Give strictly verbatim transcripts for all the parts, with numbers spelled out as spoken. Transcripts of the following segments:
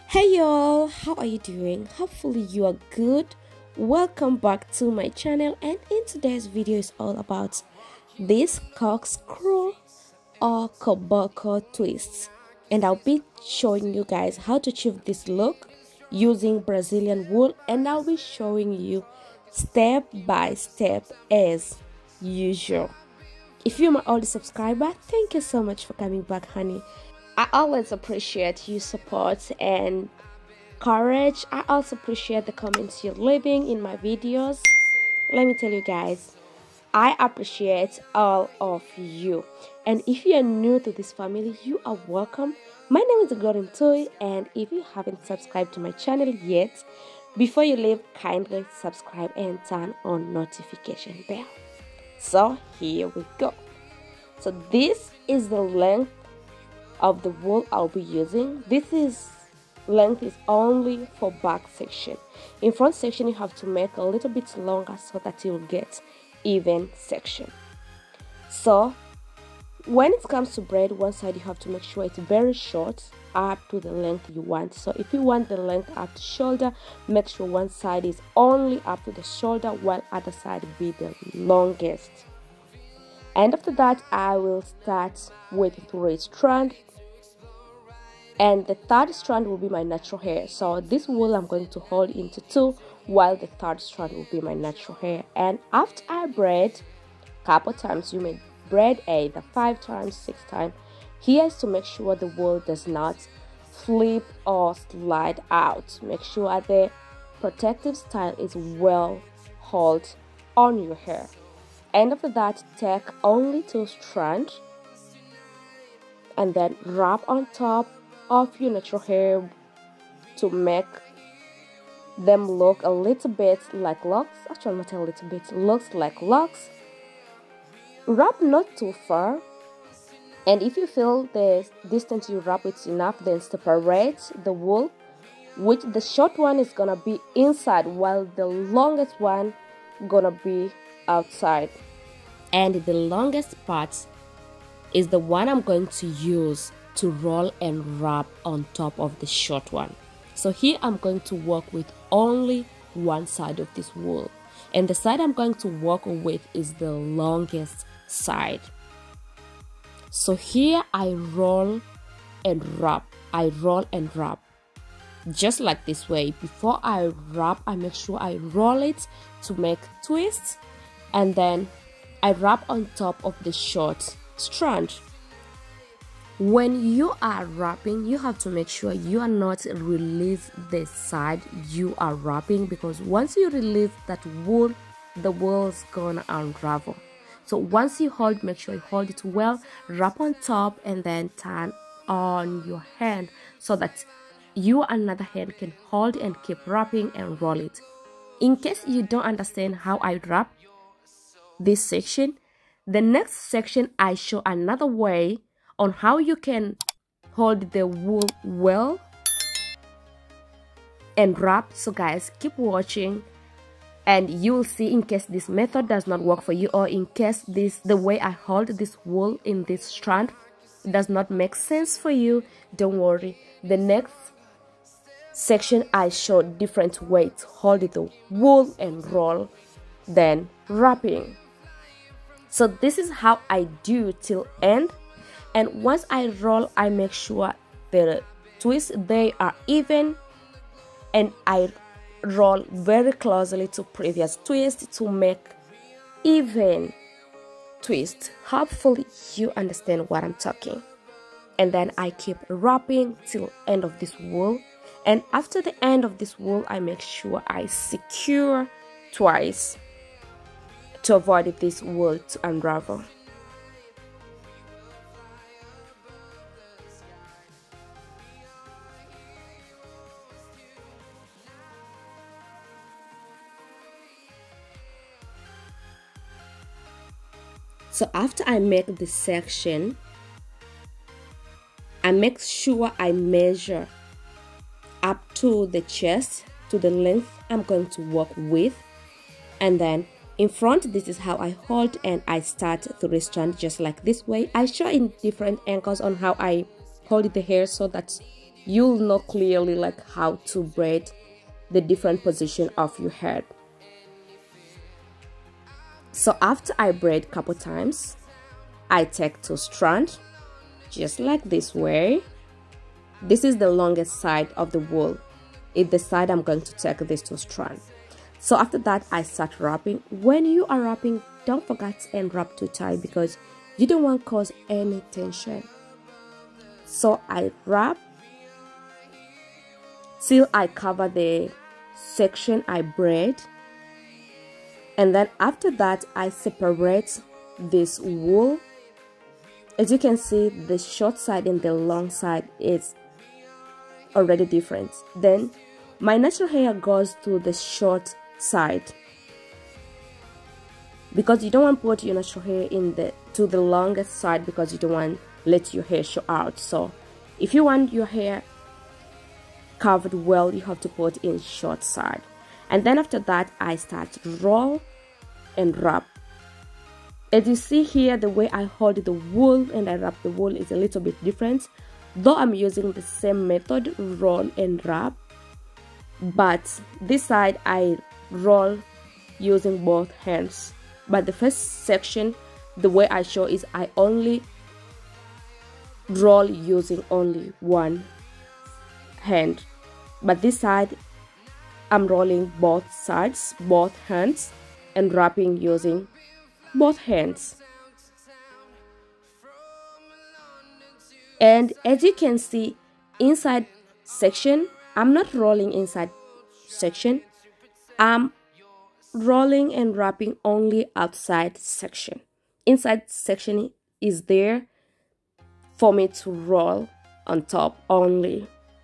Hey y'all, how are you doing? Hopefully you are good. Welcome back to my channel, and in today's video is all about this corkscrew or koboko twists, and I'll be showing you guys how to achieve this look using Brazilian wool, and I'll be showing you step by step as usual. If you're my old subscriber, thank you so much for coming back, honey. I always appreciate your support and courage. I also appreciate the comments you're leaving in my videos. Let me tell you guys, I appreciate all of you. And if you are new to this family, you are welcome. My name is Golden Toy, and if you haven't subscribed to my channel yet, before you leave, kindly subscribe and turn on notification bell. So here we go. So this is the length of the wool I'll be using. This is length is only for back section. In front section you have to make a little bit longer so that you will get even section. So when it comes to braid, one side you have to make sure it's very short up to the length you want. So if you want the length up to shoulder, make sure one side is only up to the shoulder while other side be the longest. And after that I will start with three strands, and the third strand will be my natural hair. So this wool I'm going to hold into two, while the third strand will be my natural hair. And after I braid a couple times, you may braid either five times, six times. Here is to make sure the wool does not flip or slide out. Make sure the protective style is well held on your hair. And after that, take only two strands and then wrap on top of your natural hair to make them look a little bit like locks. Actually, not a little bit, looks like locks. Wrap not too far, and if you feel the distance you wrap it's enough, then separate the wool, which the short one is gonna be inside while the longest one gonna be outside. And the longest part is the one I'm going to use to roll and wrap on top of the short one. So here I'm going to work with only one side of this wool, and the side I'm going to work with is the longest side. So here I roll and wrap, I roll and wrap just like this way. Before I wrap, I make sure I roll it to make twists, and then I wrap on top of the short strand. When you are wrapping, you have to make sure you are not release the side you are wrapping, because once you release that wool, the wool is gonna unravel. So once you hold, make sure you hold it well, wrap on top, and then turn on your hand so that you another hand can hold and keep wrapping and roll it. In case you don't understand how I wrap this section, the next section I show another way on how you can hold the wool well and wrap. So guys, keep watching and you will see in case this method does not work for you, or in case this the way I hold this wool in this strand does not make sense for you. Don't worry, the next section I show different way to hold the wool and roll then wrapping. So this is how I do till end. And once I roll, I make sure the twists they are even, and I roll very closely to previous twist to make even twist. Hopefully you understand what I'm talking. And then I keep wrapping till end of this wool, and after the end of this wool I make sure I secure twice to avoid this wool to unravel. So after I make this section, I make sure I measure up to the chest, to the length I'm going to work with, and then in front this is how I hold, and I start three strands just like this way. I show in different angles on how I hold the hair so that you'll know clearly like how to braid the different position of your head. So after I braid a couple times, I take two strands just like this way. This is the longest side of the wool. It's the side I'm going to take these two strands. So after that, I start wrapping. When you are wrapping, don't forget and wrap too tight because you don't want to cause any tension. So I wrap till I cover the section I braid, and then after that I separate this wool. As you can see, the short side and the long side is already different. Then my natural hair goes to the short side because you don't want to put your natural hair in the to the longest side because you don't want to let your hair show out. So if you want your hair covered well, you have to put in short side. And then after that, I start roll and wrap. As you see here, the way I hold the wool and I wrap the wool is a little bit different, though I'm using the same method, roll and wrap. But this side I roll using both hands. But the first section, the way I show is I only roll using only one hand. But this side I'm rolling both sides, both hands, and wrapping using both hands. And as you can see, inside section, I'm not rolling inside section, I'm rolling and wrapping only outside section. Inside section is there for me to roll on top only.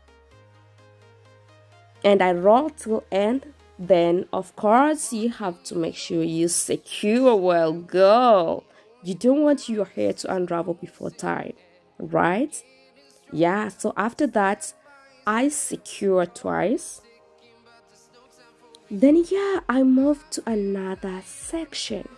And I roll till end. Then of course you have to make sure you secure well, girl. You don't want your hair to unravel before time, right? Yeah, so after that I secure twice. Then yeah, I move to another section.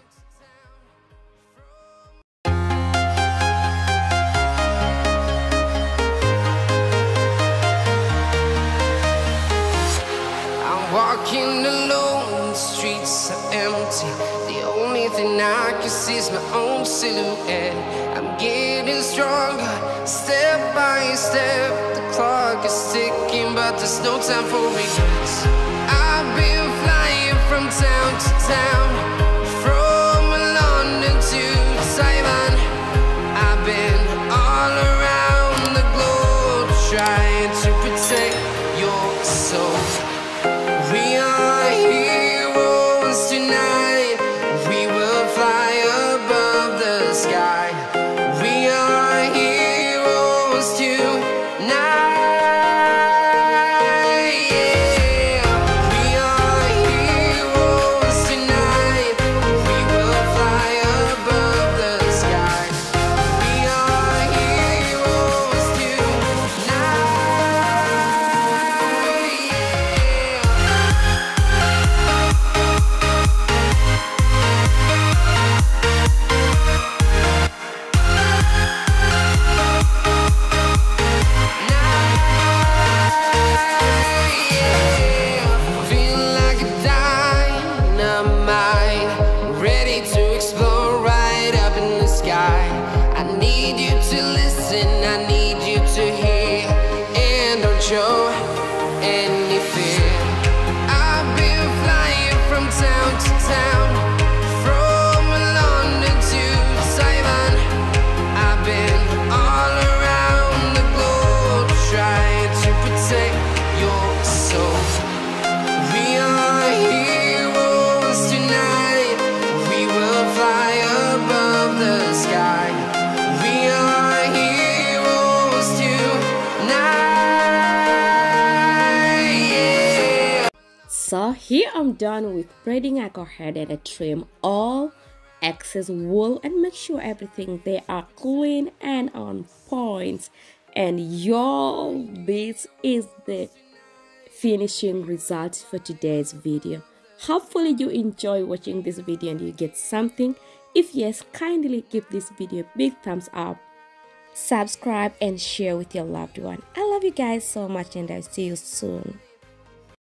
Walking alone, the streets are empty. The only thing I can see is my own silhouette. I'm getting stronger, step by step. The clock is ticking, but there's no time for regrets. I've been flying from town to town, from London to Taiwan. I've been all around the globe, trying to protect your soul. We are heroes tonight. We will fly above the sky. We are heroes tonight. Yeah. We are heroes tonight. We will fly above the sky. We are heroes tonight. Show any fear. I've been flying from town to town, from London to Taiwan. I've been all around the globe, trying to protect your soul. We are heroes tonight. We will fly above the sky. We are heroes tonight. So here I'm done with braiding. I go ahead and I trim all excess wool and make sure everything they are clean and on point. And y'all, this is the finishing result for today's video. Hopefully you enjoy watching this video and you get something. If yes, kindly give this video a big thumbs up. subscribe and share with your loved one. I love you guys so much and I'll see you soon.